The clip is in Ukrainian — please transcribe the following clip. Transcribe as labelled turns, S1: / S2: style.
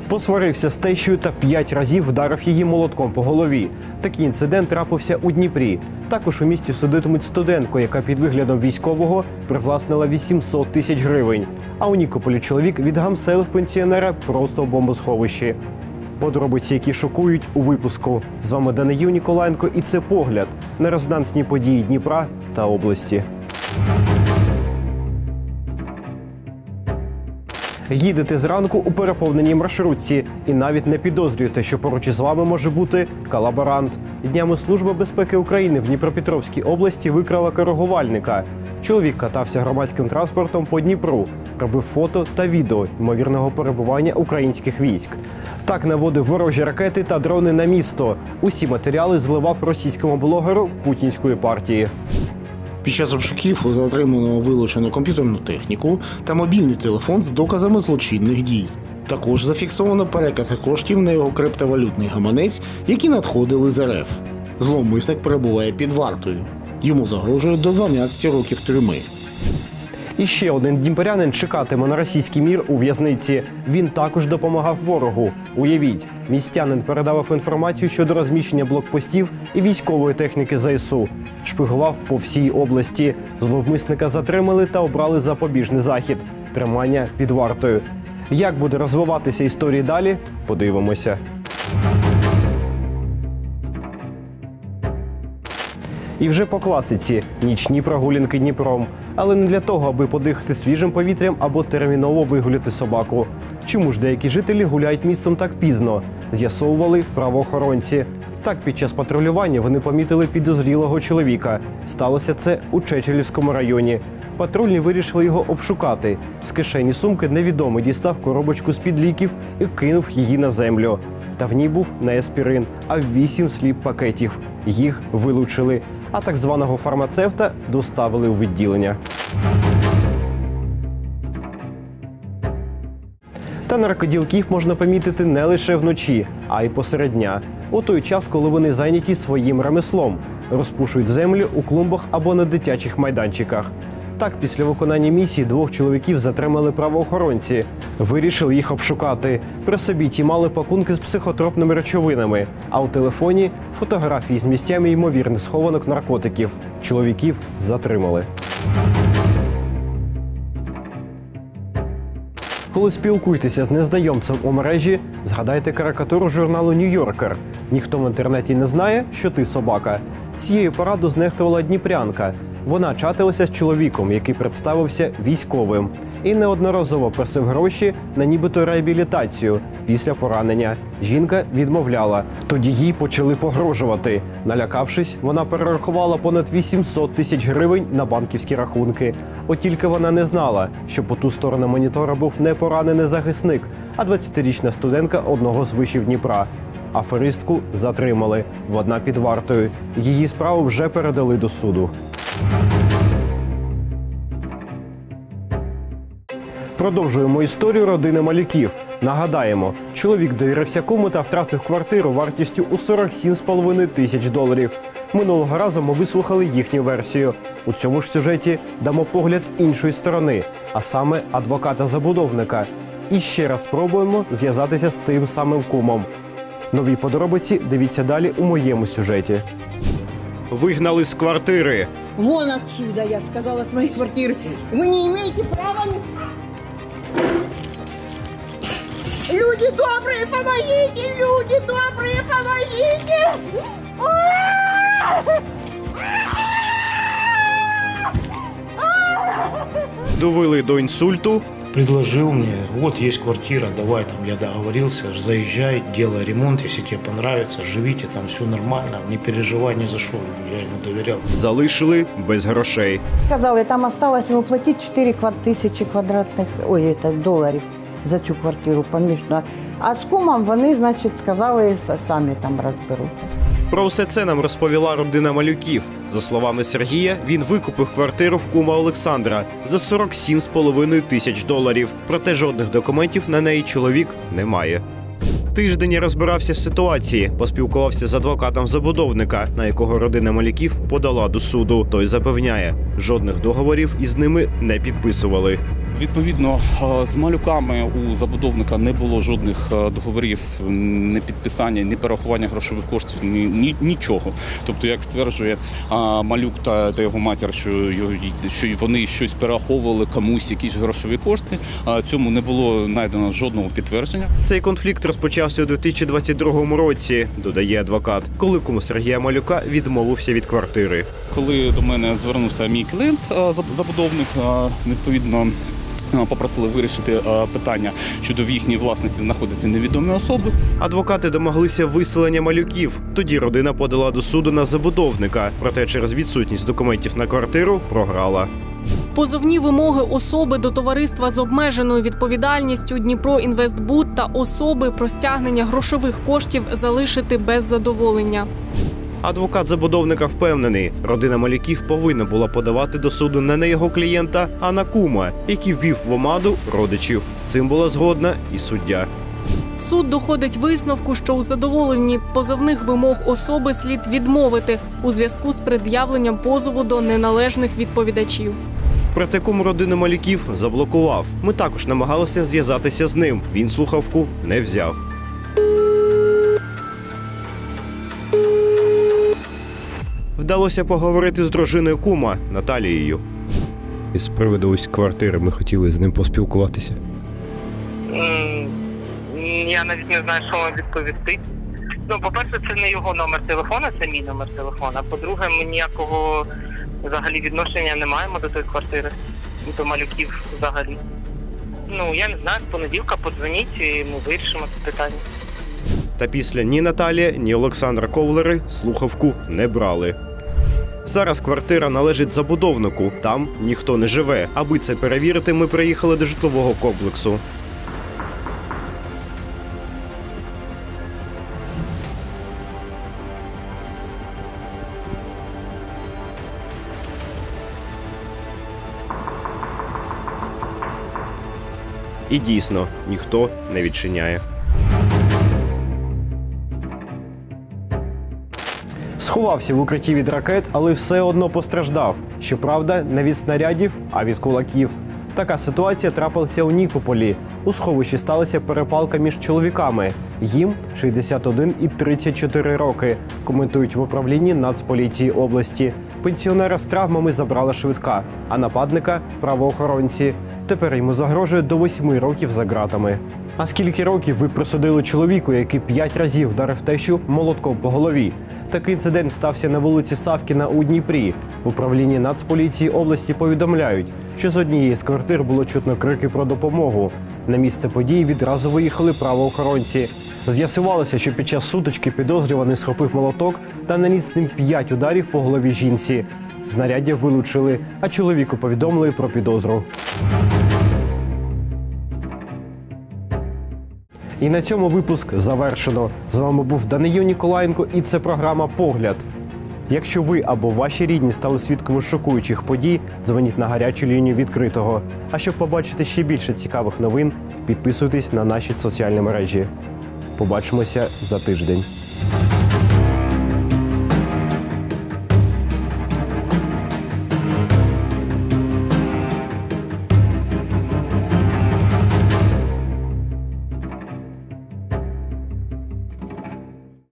S1: Посварився з тещою та 5 разів вдарив її молотком по голові. Такий інцидент трапився у Дніпрі. Також у місті судитимуть студентку, яка під виглядом військового привласнила 800 тисяч гривень. А у Нікополі чоловік відгамселив пенсіонера просто в бомбосховищі. Подробиці, які шокують, у випуску. З вами Даниїл Ніколаєнко, і це «Погляд» на резонансні події Дніпра та області. Їдете зранку у переповненій маршрутці і навіть не підозрюєте, що поруч із вами може бути колаборант. Днями Служба безпеки України в Дніпропетровській області викрала коригувальника. Чоловік катався громадським транспортом по Дніпру, робив фото та відео ймовірного перебування українських військ. Так наводив ворожі ракети та дрони на місто. Усі матеріали зливав російському блогеру путінської партії.
S2: Під час обшуків у затриманого вилучено комп'ютерну техніку та мобільний телефон з доказами злочинних дій. Також зафіксовано перекази коштів на його криптовалютний гаманець, які надходили з РФ. Зловмисник перебуває під вартою. Йому загрожує до 12 років тюрми.
S1: І ще один дніпрянин чекатиме на російський мір у в'язниці. Він також допомагав ворогу. Уявіть, містянин передавав інформацію щодо розміщення блокпостів і військової техніки ЗСУ. Шпигував по всій області. Зловмисника затримали та обрали запобіжний захід – тримання під вартою. Як буде розвиватися історія далі – подивимося. І вже по класиці – нічні прогулянки Дніпром. Але не для того, аби подихати свіжим повітрям або терміново вигуляти собаку. Чому ж деякі жителі гуляють містом так пізно? З'ясовували правоохоронці. Так, під час патрулювання вони помітили підозрілого чоловіка. Сталося це у Чечелівському районі. Патрульні вирішили його обшукати. З кишені сумки невідомий дістав коробочку з-під ліків і кинув її на землю. Та в ній був не аспірин, а 8 сліп-пакетів. Їх вилучили, а так званого фармацевта доставили у відділення. Та наркоділків можна помітити не лише вночі, а й посеред дня. У той час, коли вони зайняті своїм ремеслом, розпушують землю у клумбах або на дитячих майданчиках. Так, після виконання місії 2 чоловіків затримали правоохоронці. Вирішили їх обшукати. При собі ті мали пакунки з психотропними речовинами, а у телефоні – фотографії з місцями ймовірних схованок наркотиків. Чоловіків затримали. Коли спілкуєтеся з незнайомцем у мережі, згадайте карикатуру журналу «Нью-Йоркер». Ніхто в інтернеті не знає, що ти собака. Цією пораду знехтувала дніпрянка. Вона чатилася з чоловіком, який представився військовим. І неодноразово просив гроші на нібито реабілітацію після поранення. Жінка відмовляла. Тоді їй почали погрожувати. Налякавшись, вона перерахувала понад 800 тисяч гривень на банківські рахунки. От тільки вона не знала, що по ту сторону монітора був не поранений захисник, а 20-річна студентка одного з вишів Дніпра. Аферистку затримали. Вона під вартою. Її справу вже передали до суду. Продовжуємо історію родини Малюків. Нагадаємо, чоловік довірився куму та втратив квартиру вартістю у $47,5 тисяч. Минулого разу ми вислухали їхню версію. У цьому ж сюжеті дамо погляд іншої сторони, а саме адвоката-забудовника. І ще раз спробуємо зв'язатися з тим самим кумом. Нові подробиці дивіться далі у моєму сюжеті. Вигнали з квартири.
S3: Вон отсюда, я сказала, с моей квартиры. Вы не имеете права... Люди добрые, помогите! Люди добрые, помогите!
S1: Довели до інсульту.
S4: Предложил мне, вот есть квартира, давай там, я договорился, заезжай, делай ремонт, если тебе понравится, живите, там все нормально, не переживай ни за что, я ему доверял.
S1: Залишили без грошей.
S5: Сказали, там осталось ему платить 4 тисячі квадратних, доларів за цю квартиру поміжно. А з кумом вони, значить, сказали, самі там розберуться.
S1: Про все це нам розповіла родина Малюків. За словами Сергія, він викупив квартиру в кума Олександра за $47,5 тисяч. Проте жодних документів на неї чоловік не має. Тиждень я розбирався в ситуації, поспілкувався з адвокатом забудовника, на якого родина Малюків подала до суду. Той запевняє, жодних договорів із ними не підписували.
S6: Відповідно, з малюками у забудовника не було жодних договорів, не підписання, ні перерахування грошових коштів, нічого. Тобто, як стверджує малюк та його матір, що вони щось перераховували комусь, якісь грошові кошти, цьому не було знайдено жодного підтвердження.
S1: Цей конфлікт розпочався у 2022 році, додає адвокат, коли кум Сергія Малюка відмовився від квартири.
S6: Коли до мене звернувся мій клієнт, забудовник, відповідно, попросили вирішити питання щодо в їхній власності знаходяться невідомі особи.
S1: Адвокати домоглися виселення малюків. Тоді родина подала до суду на забудовника, проте через відсутність документів на квартиру програла.
S7: Позовні вимоги особи до товариства з обмеженою відповідальністю «Дніпро-Інвестбуд» та особи про стягнення грошових коштів залишити без задоволення.
S1: Адвокат забудовника впевнений, родина Малюків повинна була подавати до суду не на його клієнта, а на кума, який ввів в омаду родичів. З цим була згодна і суддя.
S7: Суд доходить висновку, що у задоволенні позовних вимог особи слід відмовити у зв'язку з пред'явленням позову до неналежних відповідачів.
S1: Проте кум родини Малюків заблокував. Ми також намагалися зв'язатися з ним. Він слухавку не взяв. Вдалося поговорити з дружиною кума Наталією. Із приводу ось квартири ми хотіли з ним поспілкуватися.
S8: Я навіть не знаю, що вам відповісти. Ну, по-перше, це не його номер телефона, це мій номер телефона. По-друге, ми ніякого взагалі відношення не маємо до тої квартири, до Малюків взагалі. Ну, я не знаю, з понеділка подзвоніть і ми вирішимо це питання.
S1: Та після ні Наталія, ні Олександра Ковлери слухавку не брали. Зараз квартира належить забудовнику, там ніхто не живе. Аби це перевірити, ми приїхали до житлового комплексу. І дійсно, ніхто не відчиняє. Сховався в укритті від ракет, але все одно постраждав. Щоправда, не від снарядів, а від кулаків. Така ситуація трапилася у Нікополі. У сховищі сталася перепалка між чоловіками. Їм 61 і 34 роки, коментують в управлінні Нацполіції області. Пенсіонера з травмами забрала швидка, а нападника – правоохоронці. Тепер йому загрожує до 8 років за ґратами. А скільки років ви присудили чоловіку, який 5 разів вдарив тещу молотком по голові? Такий інцидент стався на вулиці Савкіна у Дніпрі. В управлінні Нацполіції області повідомляють, що з однієї з квартир було чутно крики про допомогу. На місце події відразу виїхали правоохоронці. З'ясувалося, що під час сутички підозрюваний схопив молоток та наніс ним 5 ударів по голові жінці. Знаряддя вилучили, а чоловіку повідомили про підозру. І на цьому випуск завершено. З вами був Даниїл Ніколаєнко і це програма «Погляд». Якщо ви або ваші рідні стали свідками шокуючих подій, дзвоніть на гарячу лінію відкритого. А щоб побачити ще більше цікавих новин, підписуйтесь на наші соціальні мережі. Побачимося за тиждень.